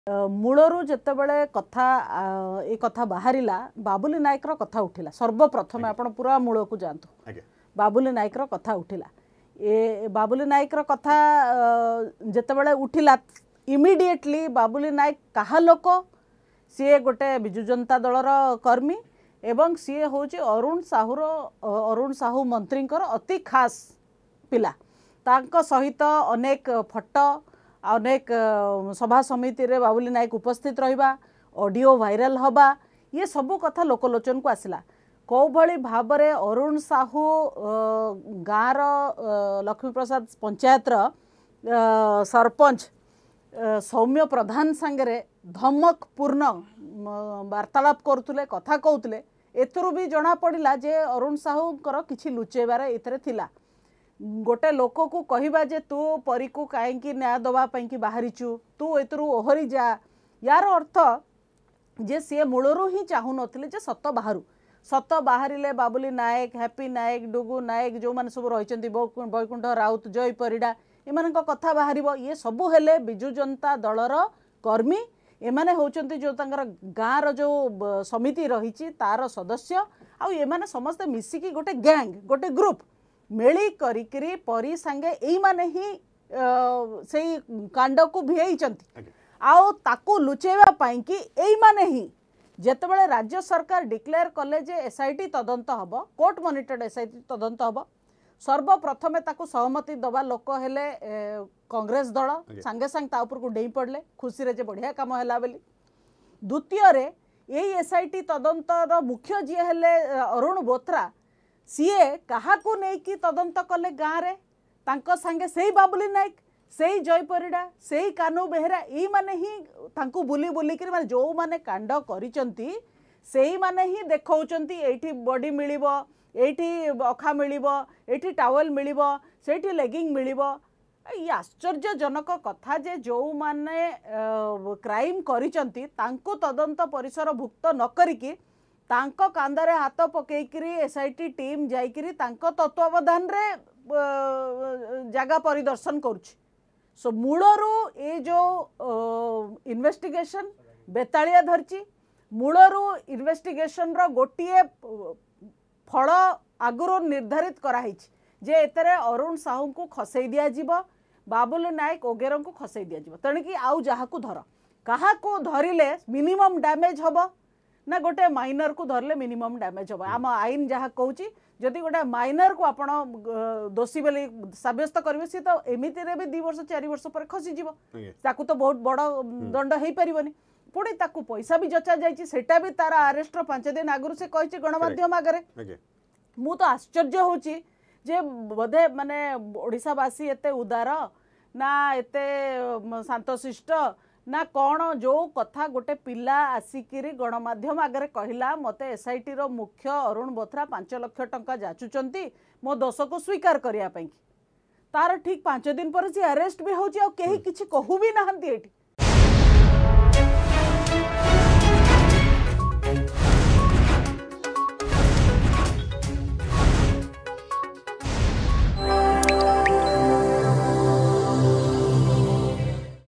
मूलरू जितेबले कथा ए कथा बाहरिला बाबुली नायक रो कथा उठिला सर्वप्रथम आपण पूरा मूल को जानतु बाबुली नायक रो कथा उठिला ए बाबुली नायक रो कथा जितेबले उठिला इमिडिएटली बाबुली नायक कहा लोक सी गोटे बिजु जनता दल कर्मी एवं सी हूँ अरुण साहू मंत्री अति खास पिला तांको सहित अनेक फोटो अनेक सभा समिति रे बाबुली नायक उपस्थित रहिबा ऑडियो वायरल हवा ये सबू कथा लोकलोचन को आसला कौ भली भाव रे अरुण साहू गाँव लक्ष्मी प्रसाद पंचायत सरपंच सौम्य प्रधान सांगरे धमक पूर्ण वार्तालाप करुले कथा कहते एथरू भी जना पड़ा जे अरुण साहू किछि लुचेबार एथरे थिला गोटे लोक को कहवा जे तू परी को कहीं न्याय दवापाई बाहरीचु तू एतरू ओहरी जा यार अर्थ जे सी मूलरू ही चाहू नथिले जे सत बाहरिले बाबुली नायक हैप्पी नायक डुगु नायक जो माने सब रही बैकुंठ राउत जय परिडा एमान कथा बाहर ये सबू हेले बिजु जनता दलर कर्मी एमाने होचंती जो तांकर गाँव जो समिति रही तार सदस्य आउ एमाने समस्ते मिसिकी गोटे गैंग गोटे ग्रुप मेली करिकरी परी सांगे एई माने ही से कांड को भियैचंती आउ ताकू लुचेवा पाई कि एई माने ही जेतेबेले राज्य सरकार डिक्लेयर कले जे एसआईटी तदंत हबो कोर्ट मॉनिटर्ड एसआईटी तदंत हबो सर्वप्रथमे ताकू सहमति दबा लोक हेले कांग्रेस दल सांगे सांग ता ऊपर को डेई पड़ले खुशी रे जे बढ़िया काम हैला बेली द्वितीय रे एई एसआईटी तदंतर मुख्य जी हेले अरुण बोथरा सीए कहा को नहीं कि तदंत कले गाँव रे तांको सांगे सेही बाबुली नायक सेही जय परिडा सेही कानू बेहेरा ई माने ही तांको बुली बुली कि माने जो माने कांड करिचंती सेही माने ही देखौचंती एठी बॉडी मिलिबो एठी अखा मिलिबो एठी टावल मिलिबो सेठी लेगिंग मिलिबो ये आश्चर्यजनक कथा जे जो माने क्राइम करिचंती तांको तदंत परिसर भुक्त न करिकी तांको कांदरे हाथ पकईकरी एसआईटी टीम जाइकरी तांको तत्वावधान रे जगह परिदर्शन करुछि सो मूलरू ये जो इन्वेस्टिगेशन बेतालिया धरची मूलरू इन्वेस्टिगेशन रो गोटिए फल आगुरो निर्धारित कराई जे एतरे अरुण साहू को खसई दिया जीवो बाबुली नायक ओगेर को खसई दिया जीवो तेणुकि आउ जहा को धर कहा को धरिले मिनिमम डैमेज हबो ना गोटे माइनर को धरले मिनिमम डैमेज हम आम आईन जहाँ कहूँ जदि गोटे माइनर को आपण दोषी बोली सब्यस्त करेंगे सी तो एमती भी 2 वर्ष 4 वर्ष पर खसीज ताकू तो बहुत बड़ दंड हो पारनि पुणी ताकू पैसा भी जचा जाटा भी तार अरेस्ट 5 दिन आगुरी से कही गणमाध्यम आगे मु तो आश्चर्य होची जे बोधे माने ओडिशावासी एते उदार ना एते शांतशिष्ट ना कौन जो कथा गोटे पिला आसिकी गणमाध्यम आगे कहला मते एसआईटी रो मुख्य अरुण बोथरा 5 लाख टंका जाचुचंती मो दोष को स्वीकार करिया तार ठीक 5 दिन पर सी अरेस्ट भी होची आ केही किछि कहू भी नाहंती एठी